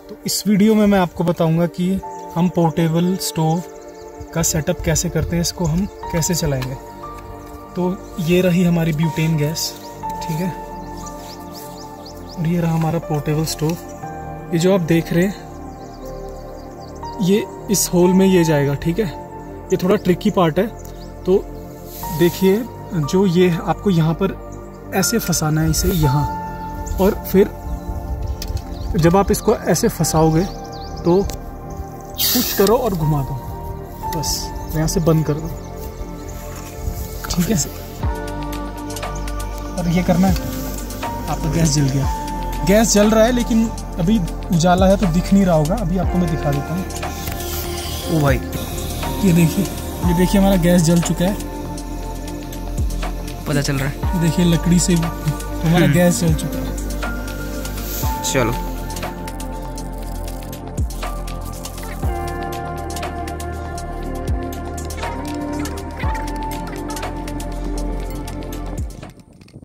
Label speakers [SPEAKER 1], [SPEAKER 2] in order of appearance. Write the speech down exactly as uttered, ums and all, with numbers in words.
[SPEAKER 1] तो इस वीडियो में मैं आपको बताऊंगा कि हम पोर्टेबल स्टोव का सेटअप कैसे करते हैं, इसको हम कैसे चलाएंगे। तो ये रही हमारी ब्यूटेन गैस, ठीक है, और ये रहा हमारा पोर्टेबल स्टोव। ये जो आप देख रहे हैं ये इस होल में ये जाएगा, ठीक है। ये थोड़ा ट्रिकी पार्ट है, तो देखिए जो ये आपको यहाँ पर ऐसे फंसाना है इसे यहाँ, और फिर जब आप इसको ऐसे फंसाओगे तो पुश करो और घुमा दो, बस यहाँ से बंद कर दो, ठीक है। और ये करना है, आपका गैस जल गया। गैस जल रहा है लेकिन अभी उजाला है तो दिख नहीं रहा होगा, अभी आपको मैं दिखा देता हूँ। ओ भाई ये देखिए, ये देखिए हमारा गैस जल चुका है,
[SPEAKER 2] पता चल रहा है।
[SPEAKER 1] देखिए लकड़ी से हमारा गैस जल चुका है।
[SPEAKER 2] चलो